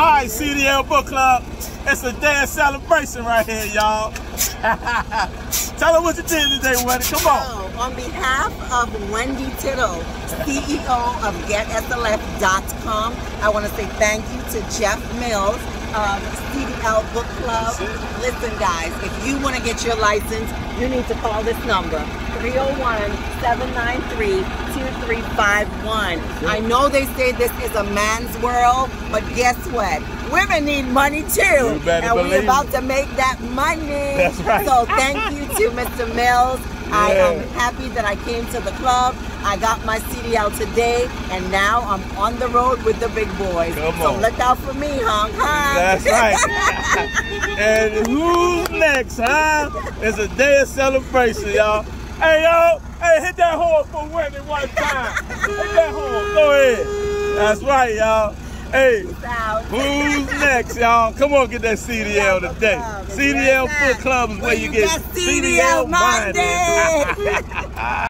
All right, CDL Book Club. It's a day of celebration right here, y'all. Tell them what you did today, Wendy. Come on. So, on behalf of Wendy Tittle, CEO of GetSLF.com, I want to say thank you to Jeff Mills of CDL Book Club. Listen, guys, if you want to get your license, you need to call this number, 301-793-2351. I know they say this is a man's world, but guess what? Women need money too, and we're about to make that money. That's right. So thank you to Mr. Mills. I am happy that I came to the club. I got my CDL today, and now I'm on the road with the big boys. So look out for me, honk, honk. That's right. And who's next, huh? It's a day of celebration, y'all. Hey, y'all. Hey, hit that horn for Wendy one time. Hit that horn. Go ahead. That's right, y'all. Hey, who's next, y'all? Come on, get that CDL today. CDL Book Club is where you get CDL minded.